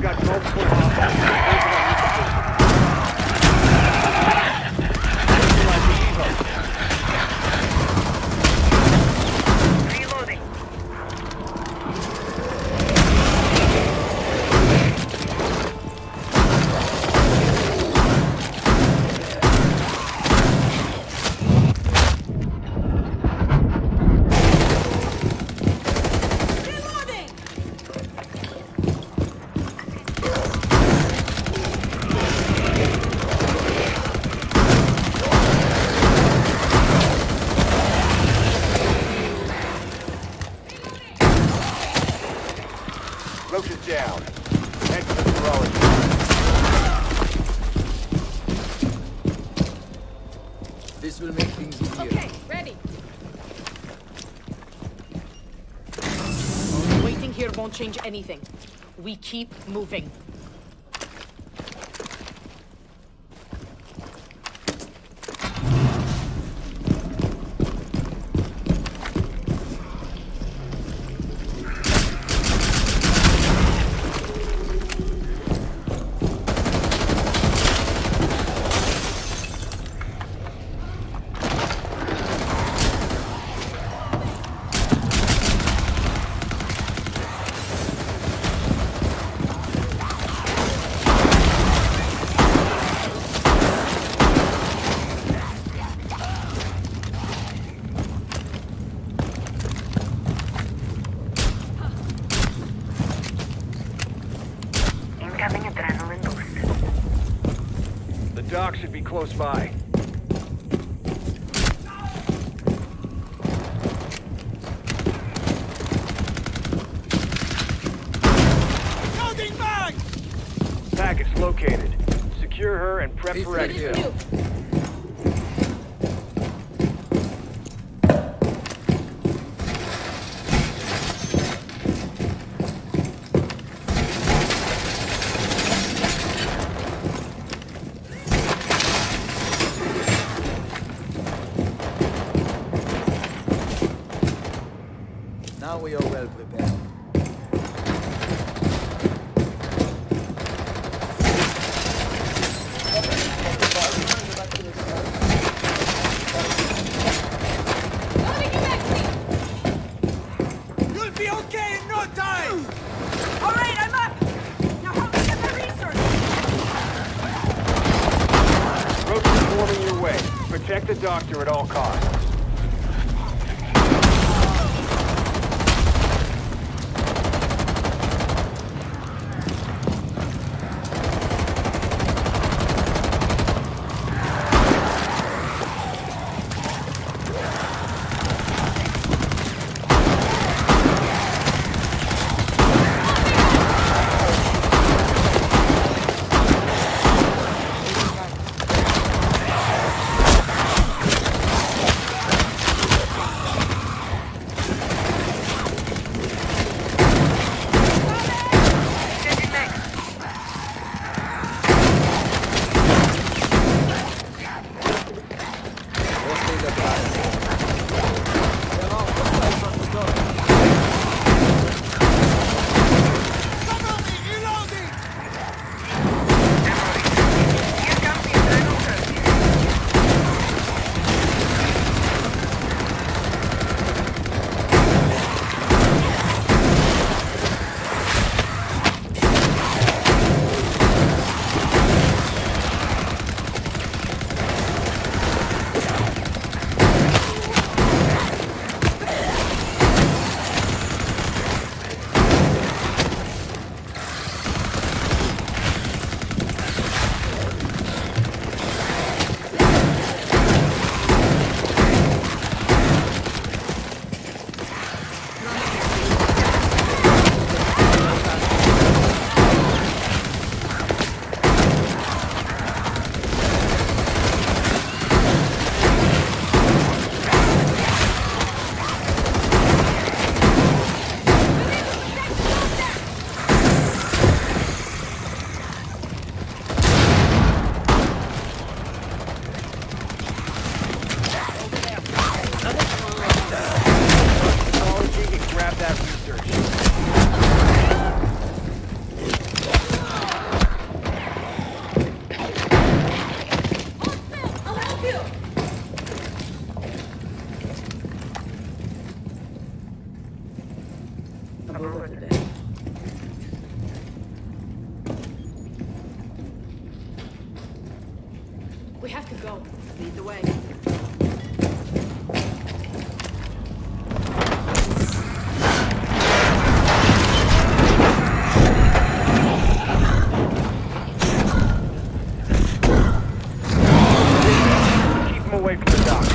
got multiple hostiles. Roach is down. Head to the neurology. This will make things easier. Okay, ready. Waiting here won't change anything. We keep moving. The dock should be close by. Loading mag! Package located. Secure her and prep for exit. Now we are well prepared. You'll be okay in no time! All right, I'm up. Now help me get my resources. Roach is forming your way. Protect the doctor at all costs. We have to go. Lead the way. Keep them away from the dock.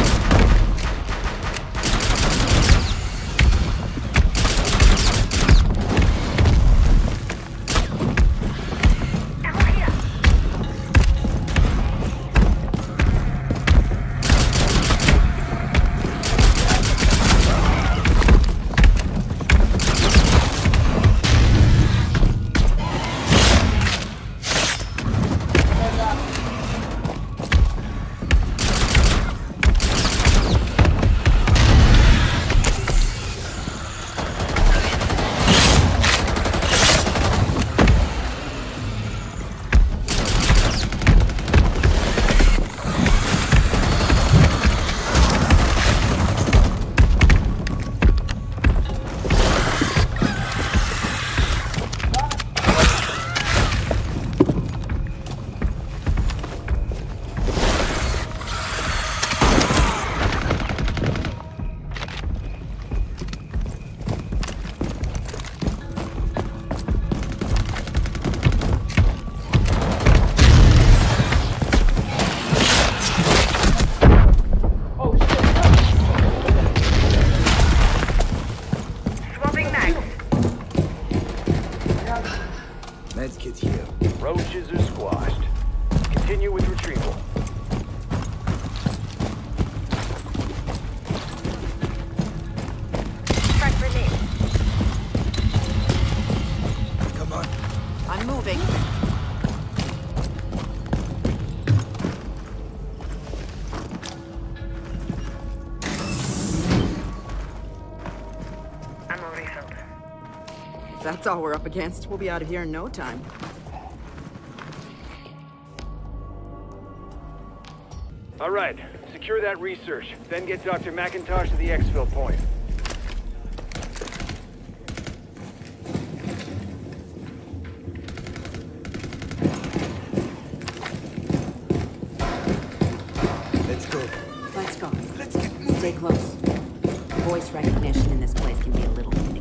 Medkit here. Roaches are squashed. Continue with retrieval. Frag grenade. Come on. I'm moving. If that's all we're up against, we'll be out of here in no time. All right, secure that research. Then get Dr. McIntosh to the exfil point. Let's go. Let's go. Let's get moving. Stay close. Voice recognition in this place can be a little finicky.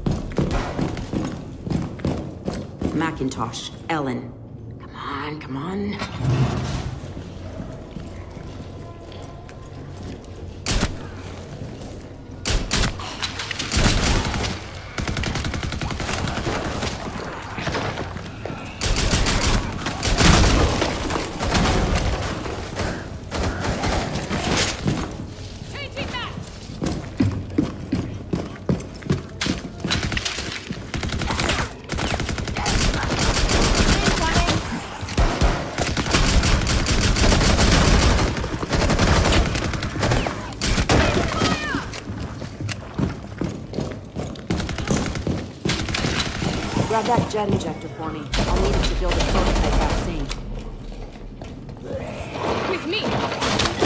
Macintosh, Ellen. Come on, come on. Changing back. Grab that jet injector for me. I'll need it to build a prototype vaccine. With me.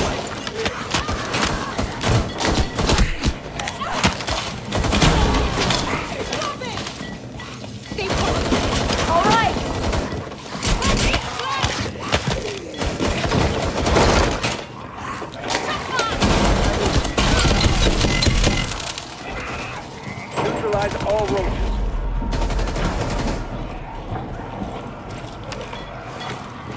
Stay put. All right! Neutralize all roaches.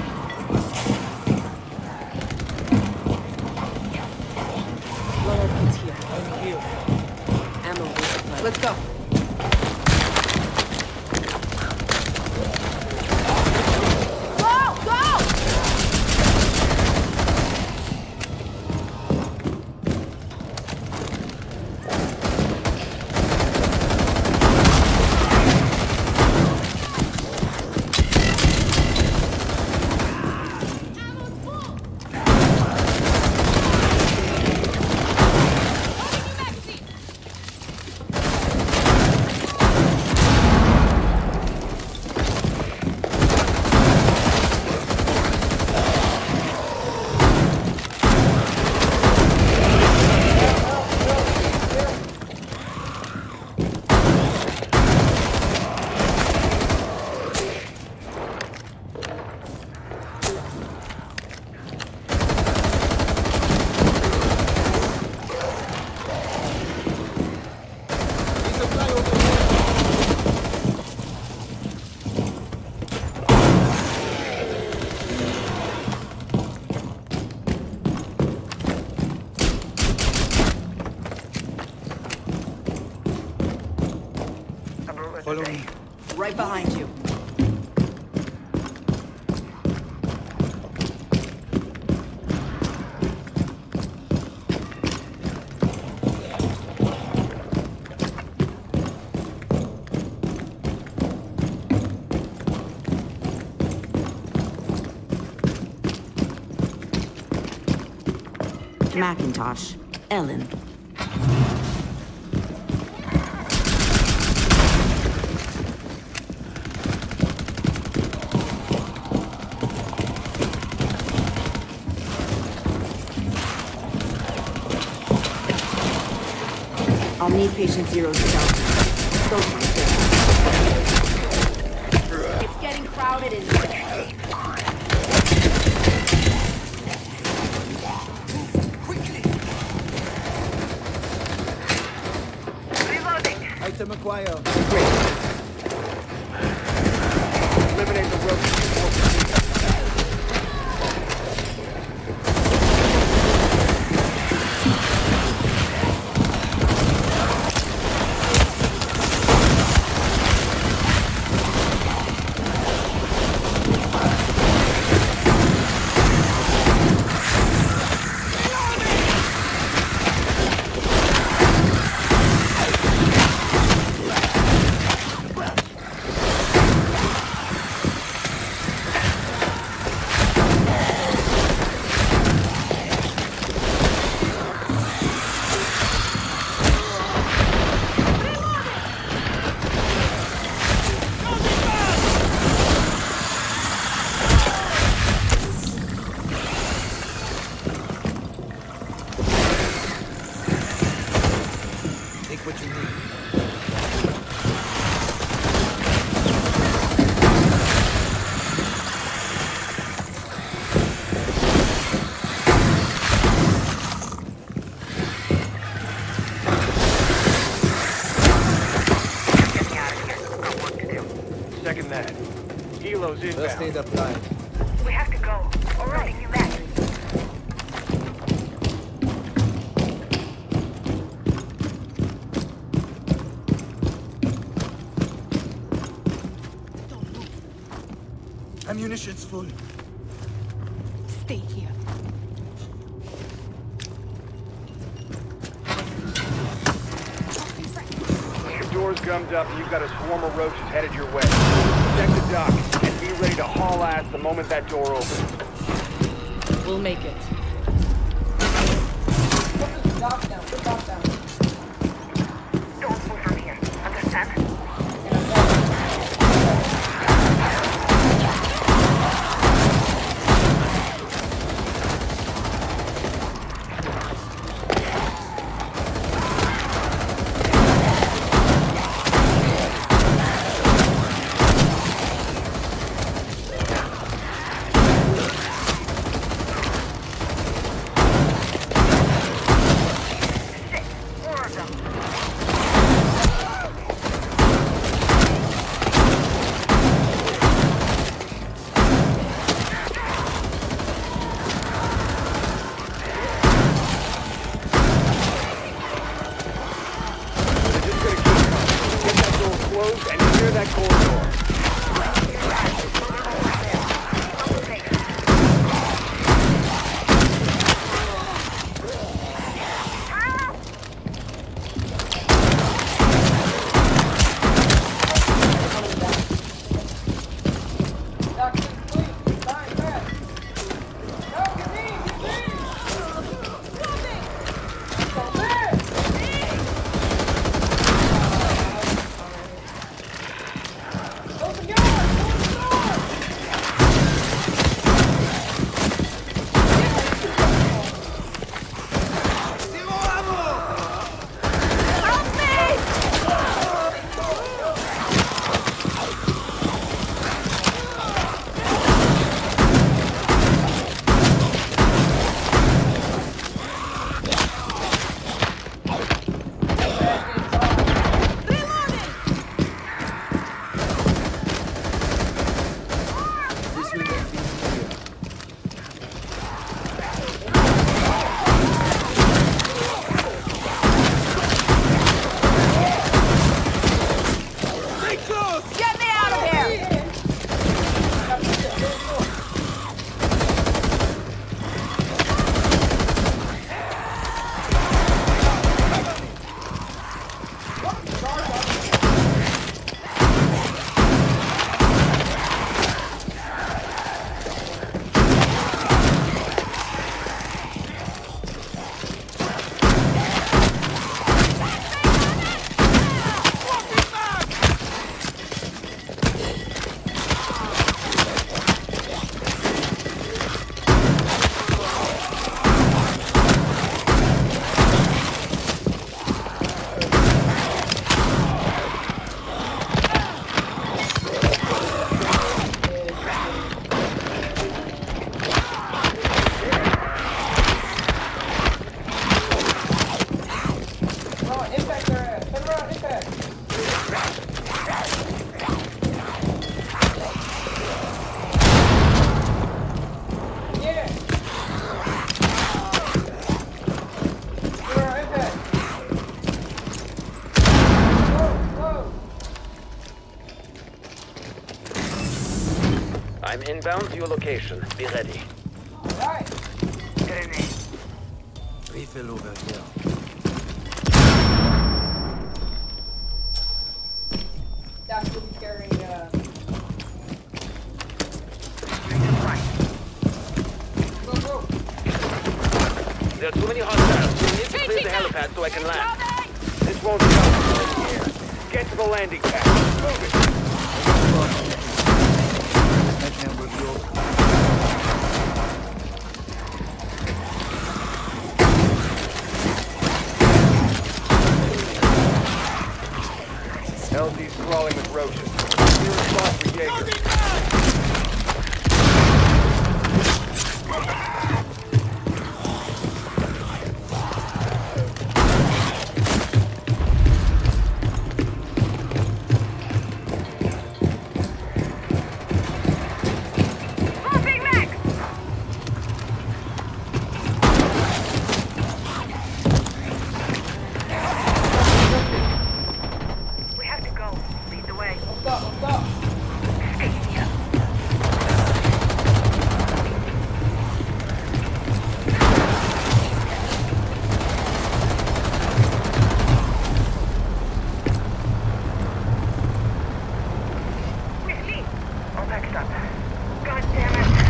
Follow me. Right behind you. Macintosh. Ellen. I'll need patient zero's cell. Those ones there. It's getting crowded in here. Item acquired. Eliminate the rope before proceeding. Take what you need. Second that. Helo's First aid inbound. applied. We have to go. All right, you back. Ammunition's full. Stay here. Your door's gummed up and you've got a swarm of roaches headed your way. Check the dock and be ready to haul ass the moment that door opens. We'll make it. Don't move from here. Understand? More of them. I'm inbound to your location. Be ready. Get in there. Refill over here. That's what he's carrying, Go. There are too many hostiles. You need to clear the helipad so I can land. This won't stop in the air. Get to the landing pad. Move it. That can be yours. LZ's crawling with roaches. Clear a spot for Jaeger. Big Mac! We have to go. Lead the way. Let's go. Stay here. With me. All packed up. God damn it.